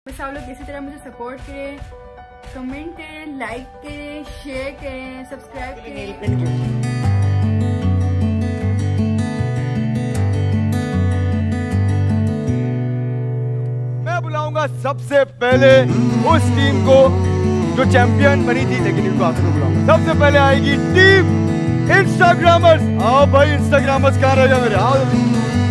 बस आप लोग इसी तरह मुझे सपोर्ट करें, कमेंट करें, लाइक करें, शेयर करें, सब्सक्राइब करें। मैं बुलाऊंगा सबसे पहले उस टीम को जो चैंपियन बनी थी, लेकिन इनको आखिर में बुलाऊंगा। सबसे पहले आएगी टीम इंस्टाग्रामर्स। आओ भाई इंस्टाग्रामर्स, कहाँ रह गए मेरे? आओ।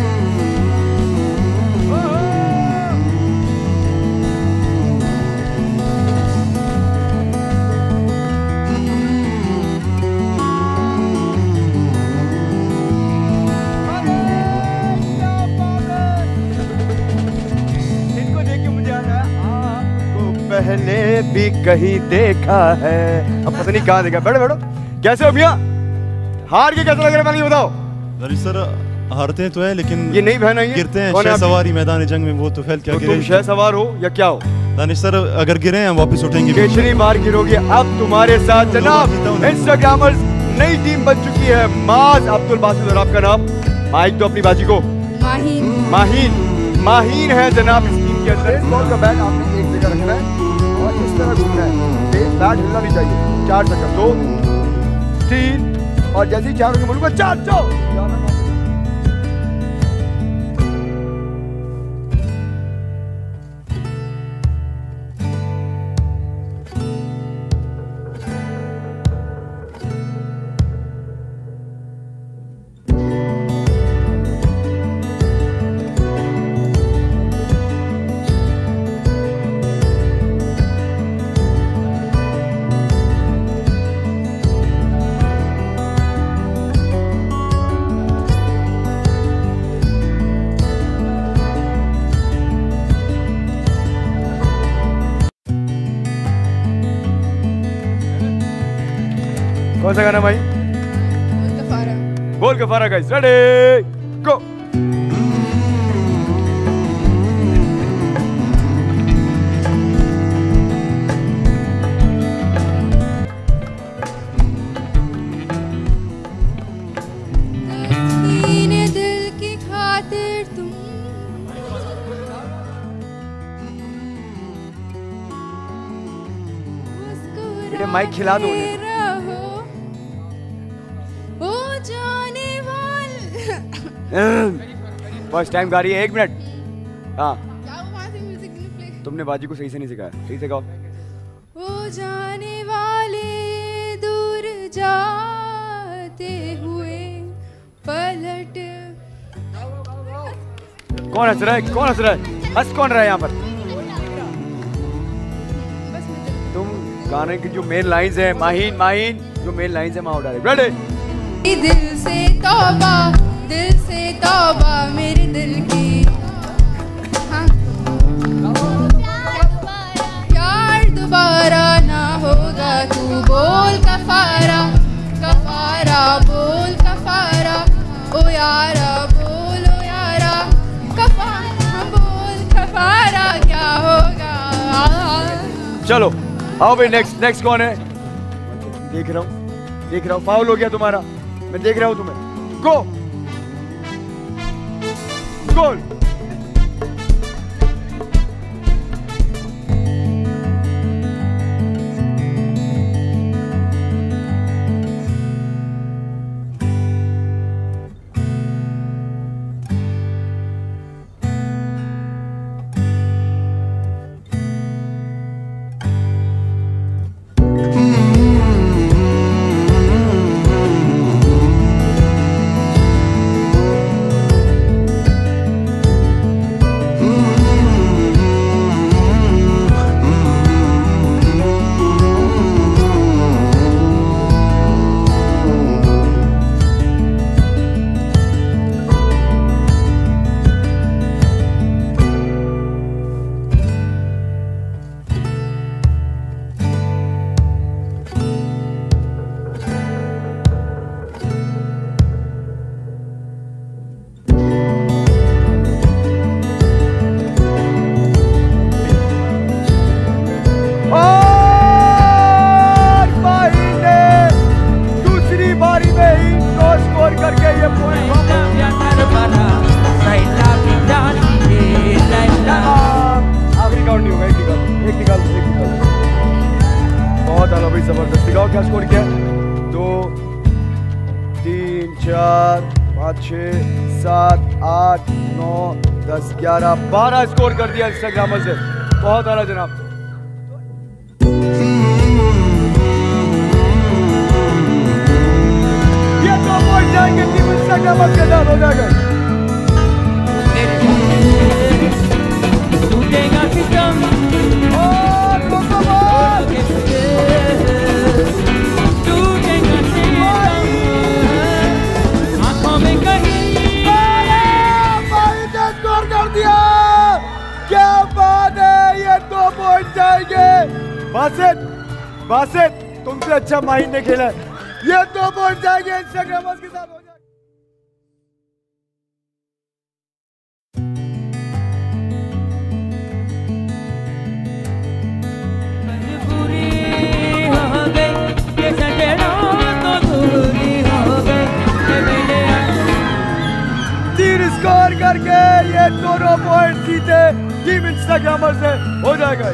पहले भी कहीं देखा है, अब पता नहीं कहाँ देखा। बैठो बैठो। कैसे हो भैया? हार के कैसा लग रहा है, पहले ये बताओ। अरे सर, हारते तो है लेकिन ये नई बहन है, गिरते हैं। शह सवारी मैदान जंग में वो तो फैल क्या गिरे। तुम शह सवार हो या क्या हो? दानिश सर, अगर गिरे हैं वापस उठेंगे। कितनी बार गिरोगे? अब तुम्हारे साथ जनाब इंस्टाग्रामर्स नई टीम बन चुकी है। माज अब्दुल बासित और आपका नाम? माइक तो अपनी बाजी को। माहीन। माहीन। माहीन है जनाब इस टीम के अंदर। इस बॉल का बैट आपने एक जगह रखना है और इस तरह घूमना है। बैट हिलना नहीं चाहिए। 4 सेकंड, 2 3 और जैसे ही 4 के बोलूंगा 4 जाओ। कौन सा गाना भाई? Gol Kafara. Gol Kafara guys, ready go. दिल की खातिर तुम बेटे माइक खिला दो। फर्स्ट टाइम गा रही है, 1 मिनट। हाँ, तुमने बाजी को सही से नहीं सिखाया, सही से गाओ। वो जाने वाले दूर जाते हुए पलट। कौन हंस रहा है? कौन हंस रहा है? हंस कौन रहा है यहाँ पर? तुम गाने की जो मेन लाइंस है, माहीन माहीन जो मेन लाइंस है, माँ उड़ा रहे। रेडी? दिल से तौबा, दिल से तौबा मेरे दिल की। हाँ। प्यार दोबारा ना होगा, तू बोल कफारा, कफारा बोल कफारा, ओ यारा बोल ओ यारा, कफारा बोल कफारा, क्या होगा। चलो आओ भाई, नेक्स्ट कौन है? देख रहा हूँ, फाउल हो गया तुम्हारा, मैं देख रहा हूँ तुम्हें। गो गोल। एक निकाल। बहुत आला भाई, जबरदस्त। दिखाओ क्या स्कोर किया। 2 3 4 5 6 7 8 9 10 11 12 स्कोर कर दिया इंस्टाग्रामर से। बहुत आला जनाब। ये 2 पॉइंट जाएंगे टीम इंस्टाग्रामर के साथ। हो जाएगा। बासित तुमसे अच्छा माहिर ने खेला। ये 2 पॉइंट जाएंगे इंस्टाग्रामर्स के साथ। हो जाएगा। स्कोर करके ये दोनों पॉइंट जीते टीम इंस्टाग्रामर से। हो जाएगा।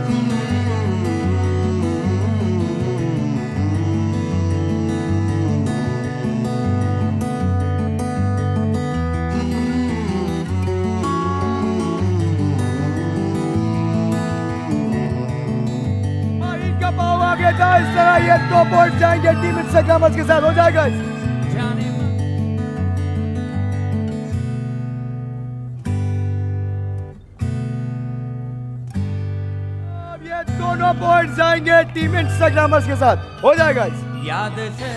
इस तरह ये 2 पॉइंट जाएंगे टीम इंस्टाग्रामर्स के साथ। हो जाएगा। अब ये दोनों पॉइंट जाएंगे टीम इंस्टाग्रामर्स के साथ। हो जाएगा। याद से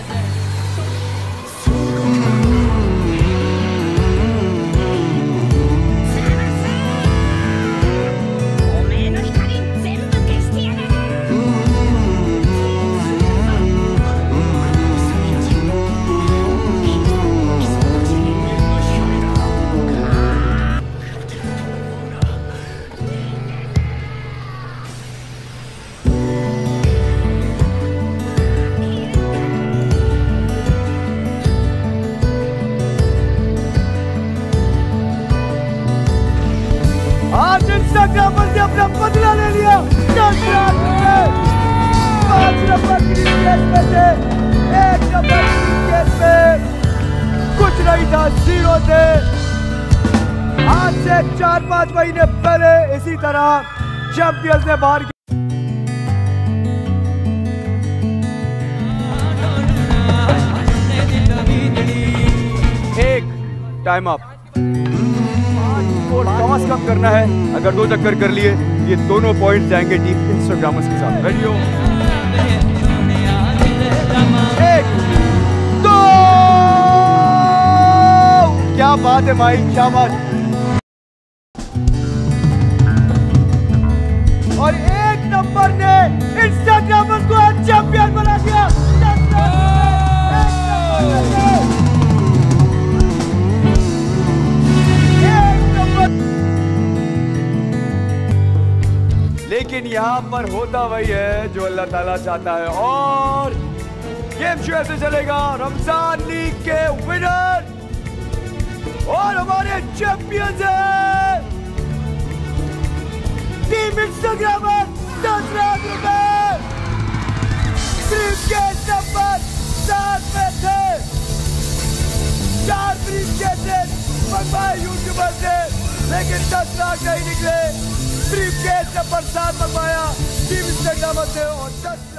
इंस्टाग्रामर ने अपना बदला ले लिया। 10 5 नंबर क्रिकेट में थे, 1 नंबर क्रिकेट में कुछ नहीं था, 0 थे। आज से 4-5 महीने पहले इसी तरह चैंपियंस ने बाहर एक टाइम अप। टॉस कम करना है। अगर 2 चक्कर कर लिए ये दोनों पॉइंट जाएंगे टीम इंस्टाग्रामर्स के साथ। रेडी हो? 1 2। क्या बात है माइक, क्या बात। और 1 नंबर ने इंस्टाग्रामर्स को चैंपियन बना दिया। लेकिन यहाँ पर होता वही है जो अल्लाह ताला चाहता है। और गेम शो ऐसे चलेगा। रमजान लीग के विनर और हमारे चैंपियंस हैं टीम इंस्टाग्रामर। 10 लाख रुपए ब्रीफकेस नंबर 7 में थे। 4 ब्रीफकेस मंगवाए यूट्यूबर से, लेकिन 10 लाख नहीं निकले। ब्रीफकेस नंबर 7 मंगवाया टीम इंस्टाग्रामर से और 10